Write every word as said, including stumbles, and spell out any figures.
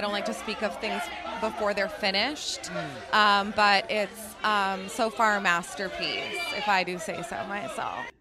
I don't like to speak of things before they're finished, um, but it's um, so far a masterpiece, if I do say so myself.